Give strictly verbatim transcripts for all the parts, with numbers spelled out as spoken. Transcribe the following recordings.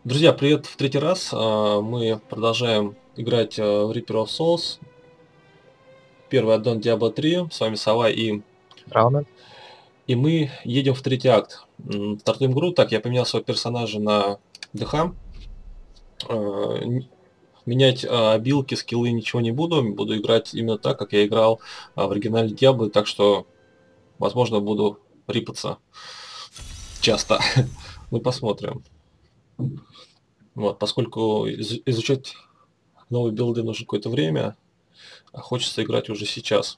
Друзья, привет в третий раз. А, Мы продолжаем играть э, в Reaper of Souls. Первый аддон Diablo три. С вами Сова и... Раунд. И мы едем в третий акт. М, Стартуем игру. Так, я поменял своего персонажа на ДХ. А, н- Менять а, обилки, скиллы ничего не буду. Буду играть именно так, как я играл а, в оригинале Diablo. Так что, возможно, буду рипаться часто. Мы посмотрим. Вот, поскольку из- изучать новые билды нужно какое-то время, а хочется играть уже сейчас.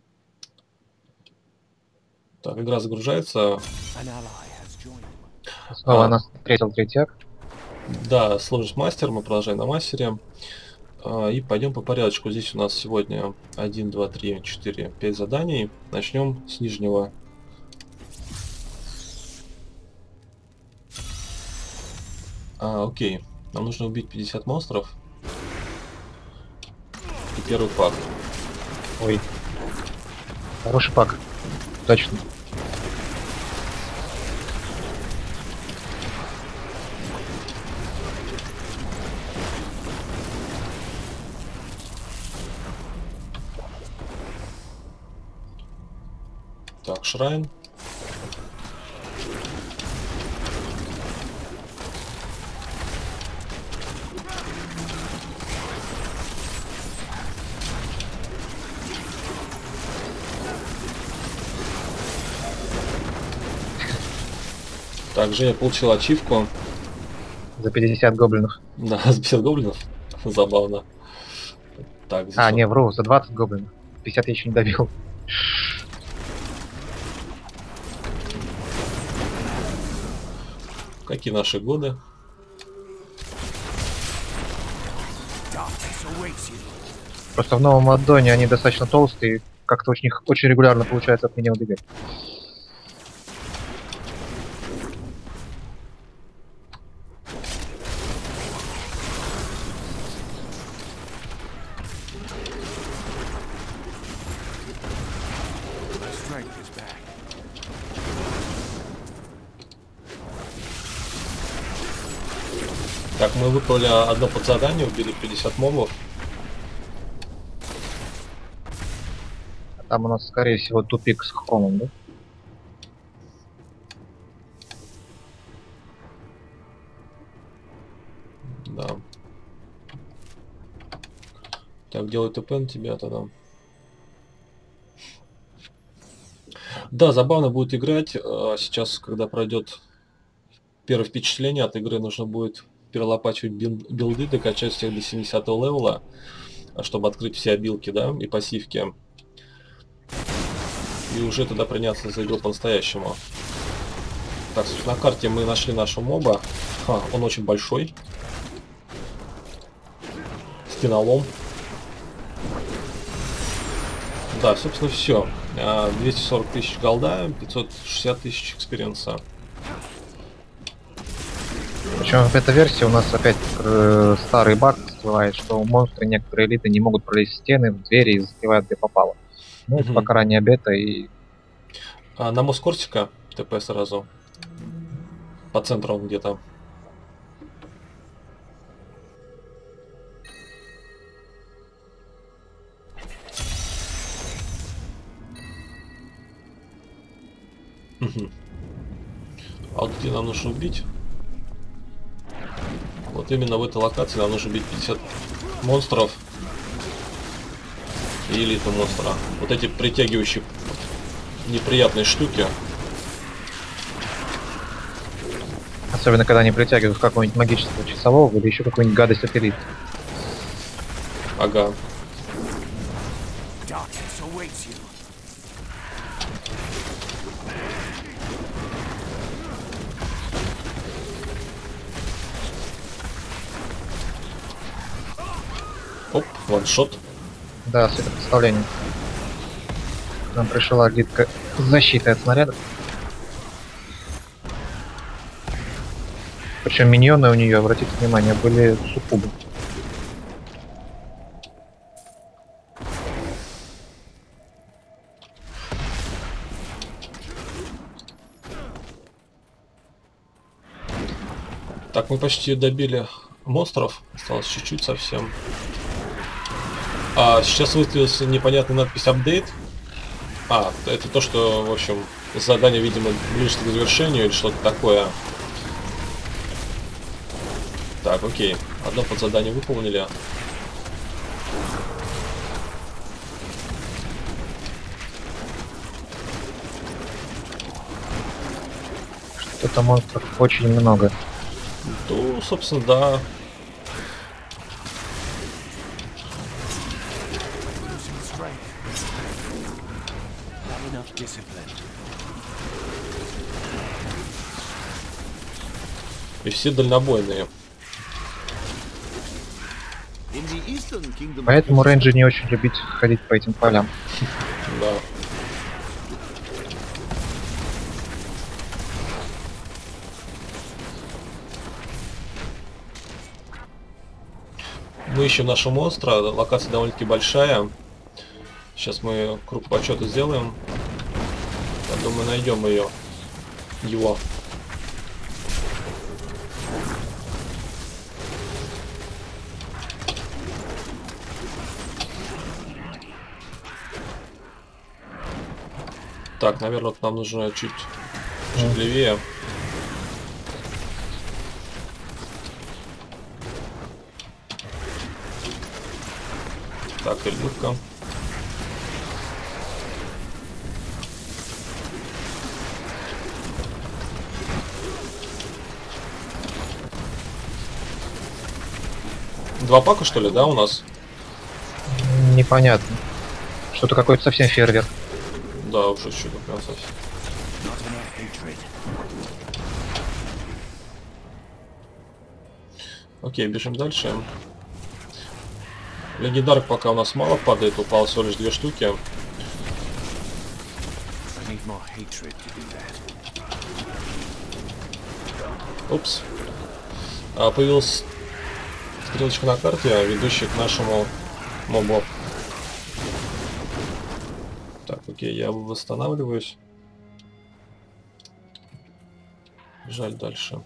Так, игра загружается. Снова А, нас встретил третий акт. да, сложность мастер, мы продолжаем на мастере. А, и пойдем по порядочку. Здесь у нас сегодня один, два, три, четыре, пять заданий. Начнем с нижнего. А, окей. Нам нужно убить пятьдесят монстров. И первый факт. Ой. Хороший пак. Точно. Так, Шрайн. Также я получил ачивку. За пятьдесят гоблинов. Да, с пятьдесят гоблинов. Забавно. Так, здесь А, вот не, вру, за двадцать гоблинов. пятьдесят я еще не добил. какие наши годы. Просто в новом аддоне они достаточно толстые. И как-то очень, очень регулярно получается от меня убегать. Так, мы выполнили одно подзадание, убили пятьдесят мобов. А там у нас, скорее всего, тупик с хромом, да? Да. Так, делай ТП на тебя тогда. Да, забавно будет играть. А, Сейчас, когда пройдет первое впечатление от игры, нужно будет перелопачивать бил- билды, докачать всех до семидесятого левела, а, чтобы открыть все обилки, да, и пассивки. И уже тогда приняться за игру по-настоящему. Так, на карте мы нашли нашего моба. Ха, он очень большой. Стенолом. Да, собственно, все. двести сорок тысяч голда, пятьсот шестьдесят тысяч экспириенса. Причем в этой версии у нас опять э, старый баг всплывает, что монстры некоторые элиты не могут пролезть в стены, в двери и застревают где попало. Ну, это Мгм. пока ранее бета, и А на мост Кортика ТП сразу. По центру он где-то. Мгм. А вот где нам нужно убить? Вот именно в этой локации нам нужно убить пятьдесят монстров и элиту монстра. Вот эти притягивающие неприятные штуки. особенно когда они притягивают какого-нибудь магического часового или еще какую-нибудь гадость от элит. Ага. Оп, ваншот. Да, светопредставление. Нам пришла гидка защиты от снарядов. Причем миньоны у нее, обратите внимание, были суккубы. Так, Так, мы почти добили монстров. Осталось чуть-чуть совсем. А сейчас выстрелился непонятная надпись «Апдейт». А, это то, что, в общем, задание, видимо, ближе к завершению или что-то такое. Так, окей. Одно подзадание выполнили. Что-то монстров очень много. Ну, собственно, да. И все дальнобойные. Поэтому рейнджи не очень любить ходить по этим полям. Да. Мы ищем нашего монстра. Локация довольно-таки большая. Сейчас мы круг почета сделаем. Я думаю, найдем ее. Его. Так, наверное, нам нужно чуть, чуть левее. Так, эльдурка. Два пака, что ли, да, у нас? Непонятно. Что-то какой-то совсем фейерверк. Да, уже что-то прям совсем. Окей, бежим дальше. Легендарок пока у нас мало падает, упало всего лишь две штуки. Упс. А, появилась стрелочка на карте, ведущая к нашему мобу. Так, окей, я восстанавливаюсь. Жаль, дальше.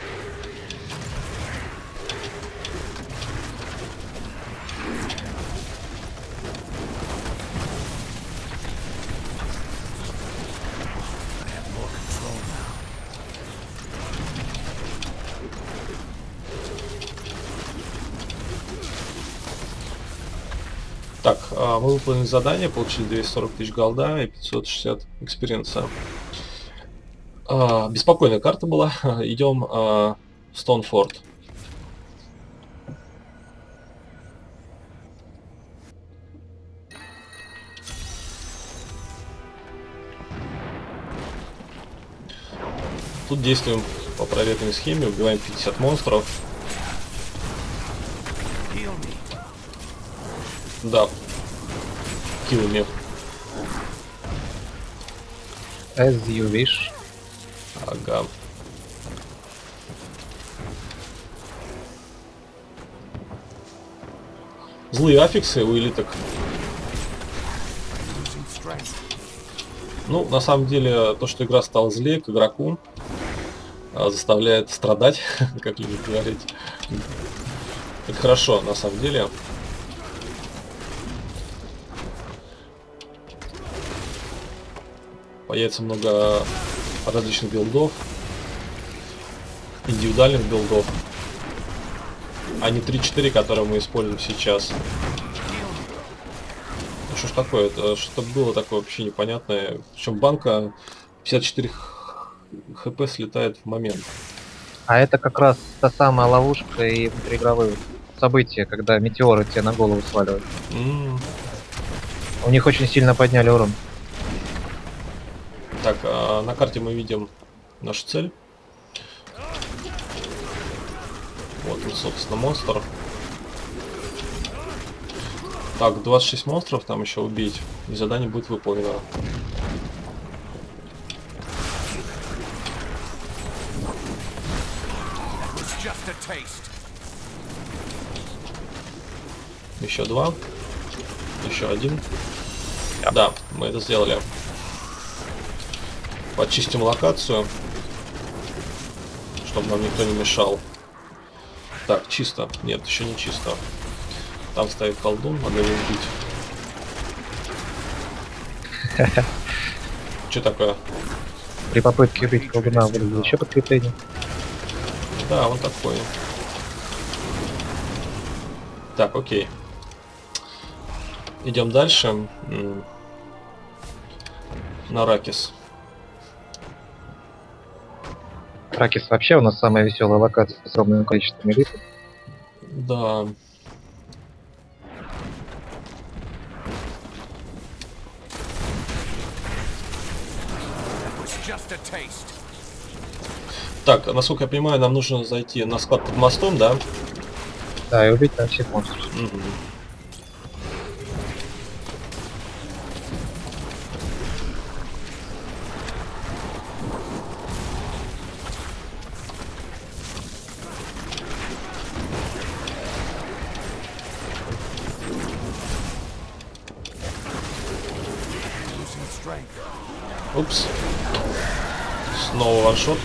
Так, мы выполнили задание, получили двести сорок тысяч голда и пятьсот шестьдесят экспириенса. А, беспокойная карта была. Идем а, в Стоунфорд. Тут действуем по проверенной схеме, убиваем пятьдесят монстров. Да. Kill me. As you wish. Ага. Злые аффиксы у элиток. Ну, на самом деле, то, что игра стала злее к игроку, заставляет страдать, как любят говорить. Это хорошо, на самом деле. Появится много различных билдов, индивидуальных билдов, а не три-четыре, которые мы используем сейчас. Ну что ж такое, это что было такое вообще непонятное. Причем банка пятьдесят четыре хп слетает в момент. А это как раз та самая ловушка и внутриигровые события, когда метеоры тебе на голову сваливают. Mm. У них очень сильно подняли урон. Так, а на карте мы видим нашу цель. Вот он, собственно, монстр. Так, двадцать шесть монстров там еще убить, и задание будет выполнено. Еще два. Еще один. Yeah. Да, мы это сделали. Почистим локацию, чтобы нам никто не мешал. Так, чисто. Нет, еще не чисто. Там стоит колдун, надо его убить. Что такое? При попытке убить колдуна выдали еще подкрепление. Да, он такой. Так, окей. Идем дальше. На Ракис. Ракис вообще у нас самая веселая локация с ровным количеством элит. Да. Так, насколько я понимаю, нам нужно зайти на склад под мостом, да? Да, и убить там всех монстров. Угу. Упс. Снова ваншот.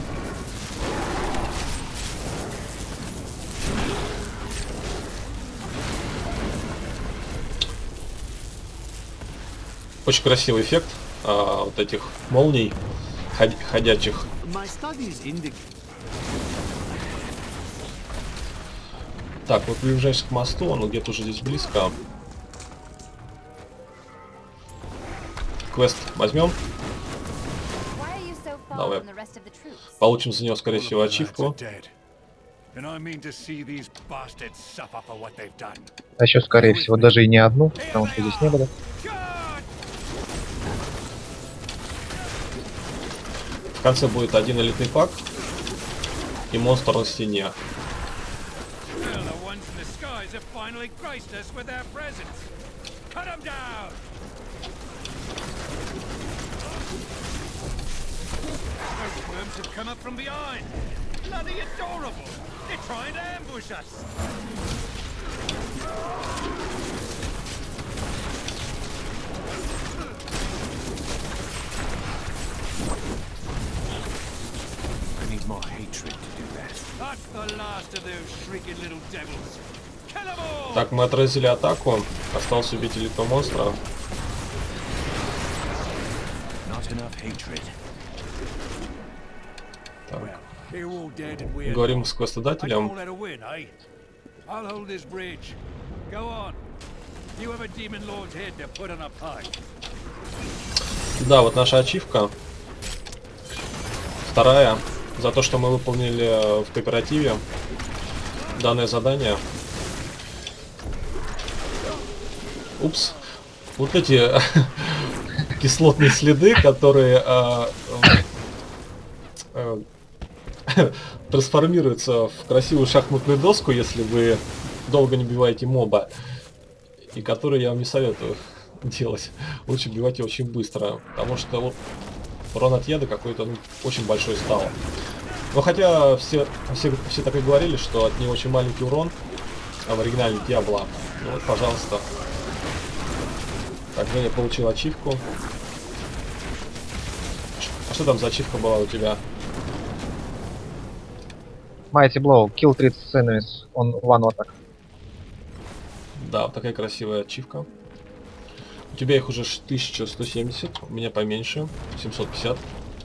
Очень красивый эффект а, вот этих молний ход ходячих. Так, мы приближаемся к мосту, он где-то уже здесь близко. Квест возьмем. Давай. Получим за него, скорее всего, ачивку. А еще, скорее всего, даже и не одну, потому что здесь не было. В конце будет один элитный пак и монстр на стене. Have come up from behind. Bloody adorable. They're trying to ambush us. I need more hatred to do that. That's the last of those shrieking little devils. Kill them all. Так, мы отразили атаку. Остался убить элитного монстра. Not enough hatred. Так. Говорим с квестодателем. Да, вот наша ачивка. Вторая. За то, что мы выполнили в кооперативе данное задание. Упс. Вот эти кислотные следы, которые а, а, трансформируются в красивую шахматную доску, если вы долго не биваете моба, и которые я вам не советую делать. Лучше бивать очень быстро, потому что вот урон от яда какой-то ну, очень большой стал. Но хотя все, все, все так и говорили, что от него очень маленький урон, а в оригинале Диабло. Ну вот, пожалуйста. Так, я получил ачивку. А что там за ачивка была у тебя? Mighty Blow, kill тридцать enemies on one attack. Да, вот такая красивая ачивка. У тебя их уже тысяча сто семьдесят, у меня поменьше, семьсот пятьдесят.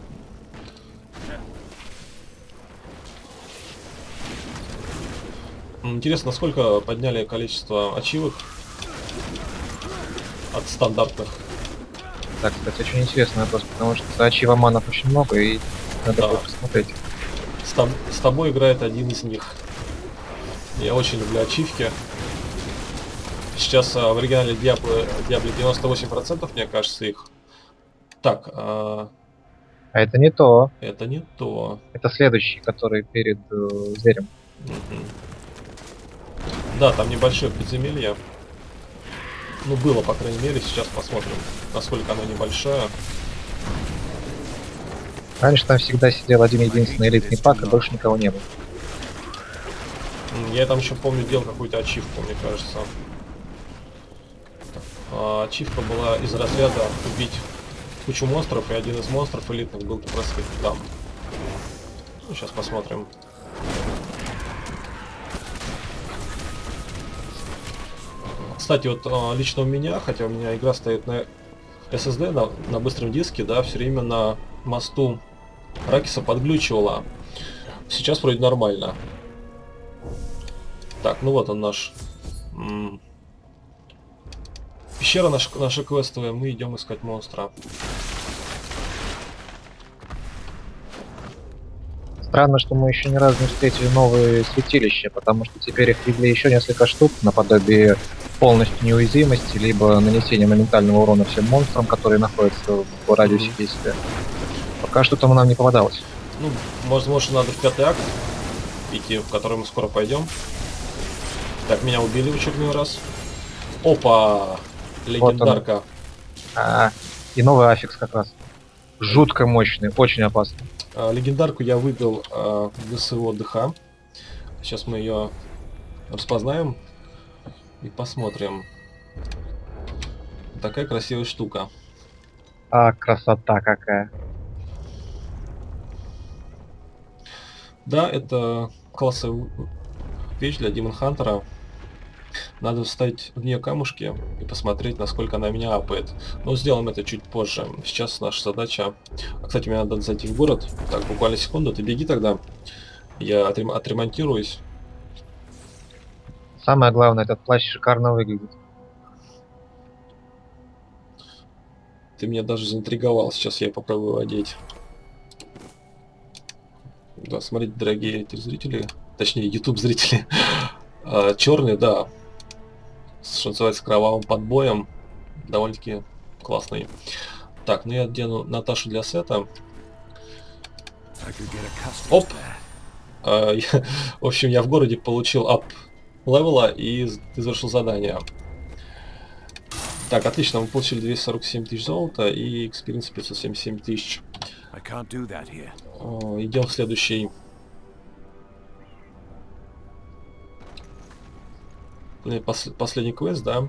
Интересно, насколько подняли количество ачивок от стандартных? Так, кстати, очень интересный вопрос, потому что ачива манов очень много и надо да. будет посмотреть. С, тоб с тобой играет один из них. Я очень люблю ачивки. Сейчас а, в оригинале Diablo, Diablo девяносто восемь процентов, мне кажется, их. Так. А... а это не то. Это не то. Это следующий, который перед э, зверем. Угу. Да, там небольшое подземелье. Ну, было, по крайней мере, сейчас посмотрим, насколько оно небольшое. Раньше там всегда сидел один единственный элитный пак, и больше никого не было. Я там еще помню, делал какую-то ачивку, мне кажется. А, ачивка была из разряда убить кучу монстров, и один из монстров элитных был как раз там. Ну, сейчас посмотрим. Кстати, вот а, лично у меня, хотя у меня игра стоит на эс эс ди, на, на быстром диске, да, все время на мосту Ракиса подглючивала. Сейчас вроде нормально. Так, ну вот он наш... М пещера наша, наша квестовая, мы идем искать монстра. Странно, что мы еще ни разу не встретили новые святилища, потому что теперь их ввели еще несколько штук, наподобие полностью неуязвимости, либо нанесения моментального урона всем монстрам, которые находятся в радиусе Mm-hmm. действия. Пока что там нам не попадалось. Ну, возможно, надо в пятый акт идти, в который мы скоро пойдем. Так, меня убили в очередной раз. Опа! Легендарка. Вот а, и новый аффикс как раз. Жутко мощный, очень опасный. А, легендарку я выбил а, в ГСО ДХ. Сейчас мы ее распознаем и посмотрим. Такая красивая штука. А, красота какая. Да, это классовая вещь для Демон Хантера. Надо вставить в нее камушки и посмотреть, насколько она меня апает. Но сделаем это чуть позже. Сейчас наша задача... А, кстати, мне надо зайти в город. Так, буквально секунду. Ты беги тогда. Я отрем... отремонтируюсь. Самое главное, этот плащ шикарно выглядит. Ты меня даже заинтриговал. Сейчас я попробую одеть. Да, смотрите, дорогие телезрители. Точнее, YouTube зрители. а, черный, да. Что называется, кровавым подбоем. Довольно-таки классный. Так, ну я одену Наташу для сета. Оп! А, я, в общем, я в городе получил ап левела и завершил задание. Так, отлично, мы получили двести сорок семь тысяч золота и экспириенс пятьсот семьдесят семь тысяч. Идем в следующий. Пос последний квест, да?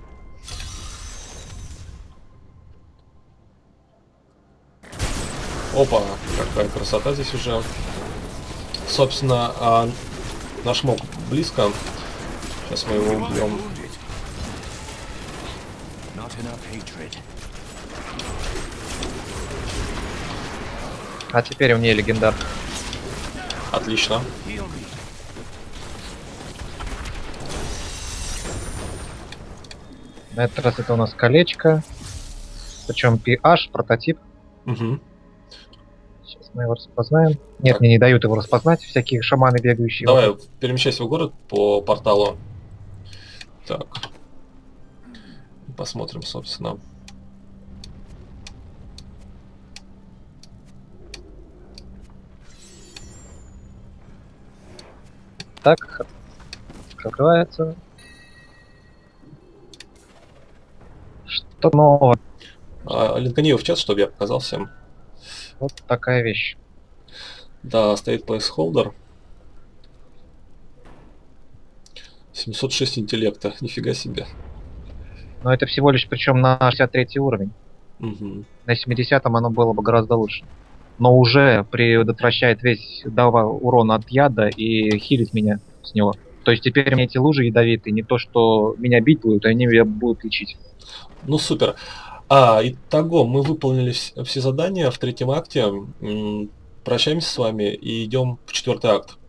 Опа, какая красота здесь уже. Собственно, а, наш моб близко. Сейчас мы его убьем. А теперь у нее легендар. Отлично. На этот раз это у нас колечко. Причем пи эйч, прототип. Угу. Сейчас мы его распознаем. Нет, Так. мне не дают его распознать, всякие шаманы бегающие. Давай, вокруг. перемещайся в город по порталу. Так. Посмотрим, собственно. Так, открывается. Что нового? А, линкани в чат, чтобы я показал всем. Вот такая вещь. Да, стоит placeholder. семьсот шесть интеллекта, нифига себе. Но это всего лишь причем на шестьдесят третий уровень. Угу. На семидесятом оно было бы гораздо лучше. Но уже предотвращает весь дава урона от яда и хилит меня с него. То есть теперь мне эти лужи ядовитые, не то что меня бить будут, они меня будут лечить. Ну супер. А, итого, мы выполнили вс- все задания в третьем акте. М, Прощаемся с вами и идем в четвертый акт.